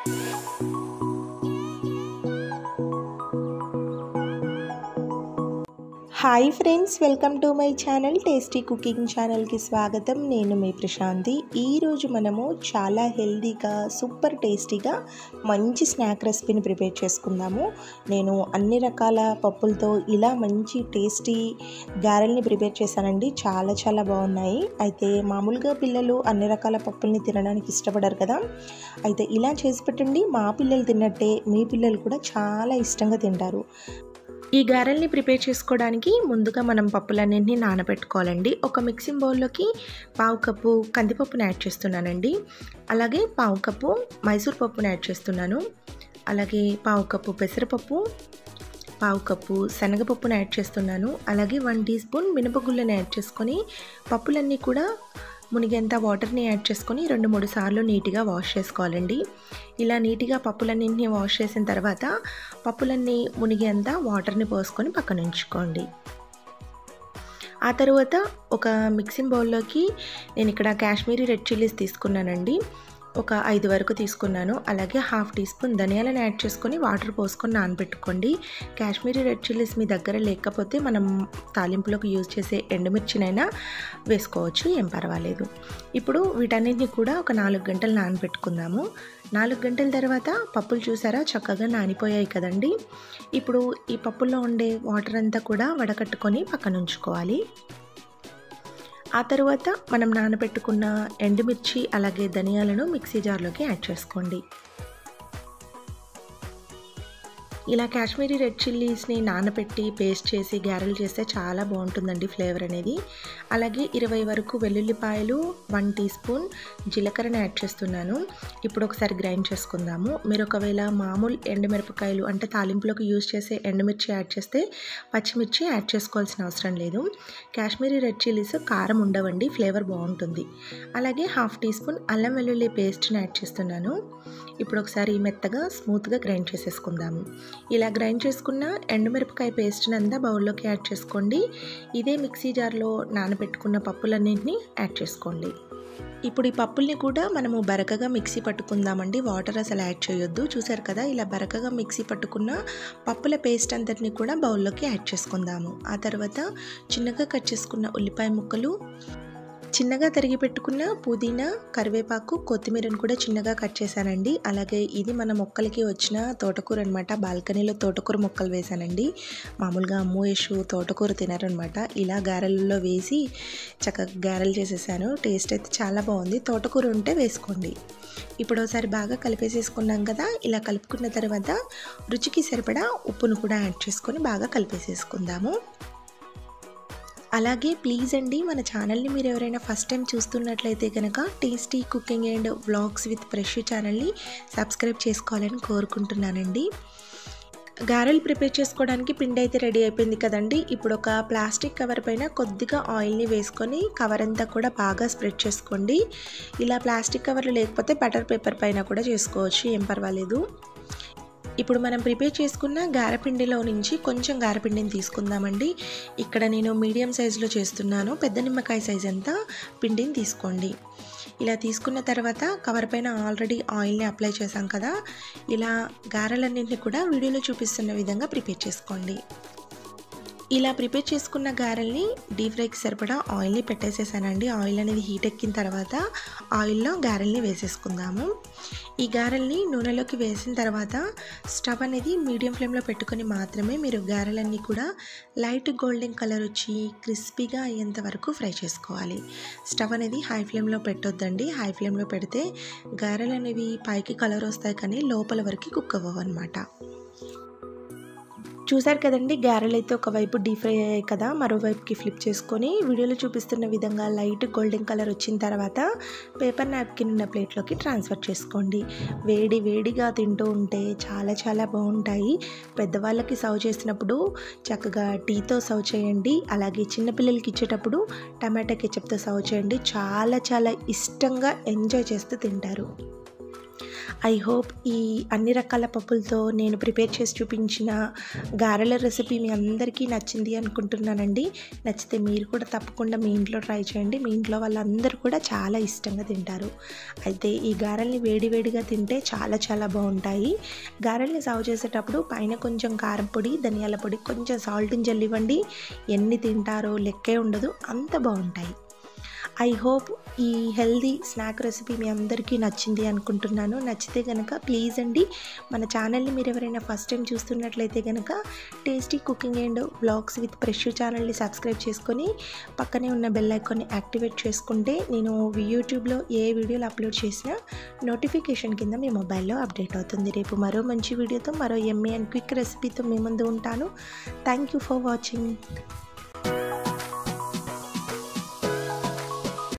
Hi friends, welcome to my channel tasty cooking ఛానల్కి స్వాగతం. నేను మీ ప్రశాంతి. ఈరోజు మనము చాలా హెల్తీగా సూపర్ టేస్టీగా మంచి స్నాక్ రెసిపీని ప్రిపేర్ చేసుకుందాము. నేను అన్ని రకాల పప్పులతో ఇలా మంచి టేస్టీ గారెల్ని ప్రిపేర్ చేశానండి. చాలా బాగున్నాయి. అయితే మామూలుగా పిల్లలు అన్ని రకాల పప్పుల్ని తినడానికి ఇష్టపడరు కదా, అయితే ఇలా చేసి పెట్టండి. మా పిల్లలు తిన్నట్టే మీ పిల్లలు కూడా చాలా ఇష్టంగా తింటారు. ఈ గారెల్ని ప్రిపేర్ చేసుకోవడానికి ముందుగా మనం పప్పులన్నింటినీ నానబెట్టుకోవాలండి. ఒక మిక్సింగ్ బౌల్లోకి పావు కప్పు కందిపప్పుని యాడ్ చేస్తున్నానండి. అలాగే పావు కప్పు మైసూర్ పప్పుని యాడ్ చేస్తున్నాను. అలాగే పావు కప్పు పెసరపప్పు, పావు కప్పు శనగపప్పుని యాడ్ చేస్తున్నాను. అలాగే 1 టీ స్పూన్ మినపగుళ్ళని యాడ్ చేసుకొని పప్పులన్నీ కూడా మునిగేంత వాటర్ని యాడ్ చేసుకొని 2-3 సార్లు నీట్గా వాష్ చేసుకోవాలండి. ఇలా నీట్గా పప్పులన్నింటినీ వాష్ చేసిన తర్వాత పప్పులన్నీ మునిగేంత వాటర్ని పోసుకొని పక్కన ఉంచుకోండి. ఆ తర్వాత ఒక మిక్సింగ్ బౌల్లోకి నేను ఇక్కడ కాశ్మీరీ రెడ్ చిల్లీస్ తీసుకున్నానండి. ఒక 5 వరకు తీసుకున్నాను. అలాగే 1/2 టీ స్పూన్ ధనియాలను యాడ్ చేసుకొని వాటర్ పోసుకొని నానబెట్టుకోండి. కాశ్మీరీ రెడ్ చిల్లీస్ మీ దగ్గర లేకపోతే మనం తాలింపులోకి యూజ్ చేసే ఎండుమిర్చినైనా వేసుకోవచ్చు, ఏం పర్వాలేదు. ఇప్పుడు వీటన్నిటిని కూడా ఒక 4 గంటలు నానబెట్టుకుందాము. 4 గంటల తర్వాత పప్పులు చూసారా చక్కగా నానిపోయాయి కదండి. ఇప్పుడు ఈ పప్పుల్లో ఉండే వాటర్ అంతా కూడా వడకట్టుకొని పక్కన ఉంచుకోవాలి. ఆ తర్వాత మనం నానబెట్టుకున్న ఎండుమిర్చి అలాగే ధనియాలను మిక్సీ జార్లోకి యాడ్ చేసుకోండి. ఇలా కాశ్మీరీ రెడ్ చిల్లీస్ని నానబెట్టి పేస్ట్ చేసి గారెలు చేస్తే చాలా బాగుంటుందండి ఫ్లేవర్ అనేది. అలాగే 20 వరకు వెల్లుల్లిపాయలు, 1 టీ స్పూన్ జీలకర్రని యాడ్ చేస్తున్నాను. ఇప్పుడు ఒకసారి గ్రైండ్ చేసుకుందాము. మీరు ఒకవేళ మామూలు ఎండుమిరపకాయలు అంటే తాలింపులోకి యూజ్ చేసే ఎండుమిర్చి యాడ్ చేస్తే పచ్చిమిర్చి యాడ్ చేసుకోవాల్సిన అవసరం లేదు. కాశ్మీరీ రెడ్ చిల్లీస్ కారం ఉండవండి, ఫ్లేవర్ బాగుంటుంది. అలాగే 1/2 టీ స్పూన్ అల్లం వెల్లుల్లి పేస్ట్ని యాడ్ చేస్తున్నాను. ఇప్పుడు ఒకసారి మెత్తగా స్మూత్గా గ్రైండ్ చేసేసుకుందాము. ఇలా గ్రైండ్ చేసుకున్న ఎండుమిరపకాయ పేస్ట్ని అంతా బౌల్లోకి యాడ్ చేసుకోండి. ఇదే మిక్సీ జార్లో నానబెట్టుకున్న పప్పులన్నింటినీ యాడ్ చేసుకోండి. ఇప్పుడు ఈ పప్పుల్ని కూడా మనము బరకగా మిక్సీ పట్టుకుందామండి. వాటర్ అసలు యాడ్ చేయొద్దు. చూసారు కదా, ఇలా బరకగా మిక్సీ పట్టుకున్న పప్పుల పేస్ట్ అంతటిని కూడా బౌల్లోకి యాడ్ చేసుకుందాము. ఆ తర్వాత చిన్నగా కట్ చేసుకున్న ఉల్లిపాయ ముక్కలు, చిన్నగా తరిగి పెట్టుకున్న పుదీనా, కరివేపాకు, కొత్తిమీరను కూడా చిన్నగా కట్ చేశానండి. అలాగే ఇది మన మొక్కలకి వచ్చిన తోటకూర అనమాట. బాల్కనీలో తోటకూర మొక్కలు వేశానండి. మామూలుగా అమ్మేషు తోటకూర తినారనమాట. ఇలా గారెలలో వేసి చక్కగా గారెలు చేసేసాను. టేస్ట్ అయితే చాలా బాగుంది. తోటకూర ఉంటే వేసుకోండి. ఇప్పుడు ఒకసారి బాగా కలిపేసేసుకున్నాం కదా. ఇలా కలుపుకున్న తర్వాత రుచికి సరిపడా ఉప్పును కూడా యాడ్ చేసుకొని బాగా కలిపేసేసుకుందాము. అలాగే ప్లీజ్ అండి, మన ఛానల్ని మీరు ఎవరైనా ఫస్ట్ టైం చూస్తున్నట్లయితే కనుక tasty cooking and vlogs with Prashu ఛానల్ని సబ్స్క్రైబ్ చేసుకోవాలని కోరుకుంటున్నానండి. గారెలు ప్రిపేర్ చేసుకోవడానికి పిండి అయితే రెడీ అయిపోయింది కదండి. ఇప్పుడు ఒక ప్లాస్టిక్ కవర్ పైన కొద్దిగా ఆయిల్ని వేసుకొని కవర్ అంతా కూడా బాగా స్ప్రెడ్ చేసుకోండి. ఇలా ప్లాస్టిక్ కవర్లు లేకపోతే బటర్ పేపర్ పైన కూడా చేసుకోవచ్చు, ఏం పర్వాలేదు. ఇప్పుడు మనం ప్రిపేర్ చేసుకున్న గారెపిండిలో నుంచి కొంచెం గారెపిండిని తీసుకుందామండి. ఇక్కడ నేను మీడియం సైజులో చేస్తున్నాను. పెద్ద నిమ్మకాయ సైజ్ అంతా పిండిని తీసుకోండి. ఇలా తీసుకున్న తర్వాత కవర్ పైన ఆల్రెడీ ఆయిల్ని అప్లై చేశాం కదా. ఇలా గారెలన్నింటినీ కూడా వీడియోలో చూపిస్తున్న విధంగా ప్రిపేర్ చేసుకోండి. ఇలా ప్రిపేర్ చేసుకున్న గారెల్ని డీప్ ఫ్రైకి సరిపడా ఆయిల్ని పెట్టేసేసానండి. ఆయిల్ అనేది హీట్ ఎక్కిన తర్వాత ఆయిల్లో గారెల్ని వేసేసుకుందాము. ఈ గారెల్ని నూనెలోకి వేసిన తర్వాత స్టవ్ అనేది మీడియం ఫ్లేమ్లో పెట్టుకొని మాత్రమే మీరు గారెలన్నీ కూడా లైట్ గోల్డెన్ కలర్ వచ్చి క్రిస్పీగా అయ్యేంత వరకు ఫ్రై చేసుకోవాలి. స్టవ్ అనేది హై ఫ్లేమ్లో పెట్టొద్దండి. హై ఫ్లేమ్లో పెడితే గారెలు అనేవి పైకి కలర్ వస్తాయి కానీ లోపల వరకు కుక్ అవ్వవు అనమాట. చూసారు కదండి, గారెలు అయితే ఒకవైపు డీప్ ఫ్రై అయ్యాయి కదా. మరోవైపుకి ఫ్లిప్ చేసుకొని వీడియోలో చూపిస్తున్న విధంగా లైట్ గోల్డెన్ కలర్ వచ్చిన తర్వాత పేపర్ నాప్కిన్ ఉన్న ప్లేట్లోకి ట్రాన్స్ఫర్ చేసుకోండి. వేడిగా తింటూ ఉంటే చాలా బాగుంటాయి. పెద్దవాళ్ళకి సర్వ్ చేసినప్పుడు చక్కగా టీతో సర్వ్ చేయండి. అలాగే చిన్నపిల్లలకి ఇచ్చేటప్పుడు టమాటా కెచప్తో సర్వ్ చేయండి. చాలా ఇష్టంగా ఎంజాయ్ చేస్తూ తింటారు. ఐ హోప్ ఈ అన్ని రకాల పప్పులతో నేను ప్రిపేర్ చేసి చూపించిన గారెల రెసిపీ మీ అందరికీ నచ్చింది అనుకుంటున్నానండి. నచ్చితే మీరు కూడా తప్పకుండా మీ ఇంట్లో ట్రై చేయండి. మీ ఇంట్లో వాళ్ళందరూ కూడా చాలా ఇష్టంగా తింటారు. అయితే ఈ గారెల్ని వేడివేడిగా తింటే చాలా చాలా బాగుంటాయి. గారెల్ని సర్వ్ చేసేటప్పుడు పైన కొంచెం కారం పొడి, ధనియాల పొడి, కొంచెం సాల్ట్ని జల్లివ్వండి. ఎన్ని తింటారో లెక్కే ఉండదు, అంత బాగుంటాయి. ఐ హోప్ ఈ హెల్దీ స్నాక్ రెసిపీ మీ అందరికీ నచ్చింది అనుకుంటున్నాను. నచ్చితే కనుక ప్లీజ్ అండి మన ఛానల్ని మీరు ఎవరైనా ఫస్ట్ టైం చూస్తున్నట్లయితే కనుక tasty cooking and vlogs with fresh ఛానల్ని సబ్స్క్రైబ్ చేసుకొని పక్కనే ఉన్న బెల్ ఐకాన్ని యాక్టివేట్ చేసుకుంటే నేను యూట్యూబ్లో ఏ వీడియోలు అప్లోడ్ చేసినా నోటిఫికేషన్ కింద మీ మొబైల్లో అప్డేట్ అవుతుంది. రేపు మరో మంచి వీడియోతో, మరో యమ్మీ అండ్ క్విక్ రెసిపీతో మీ ముందు ఉంటాను. Thank you for watching.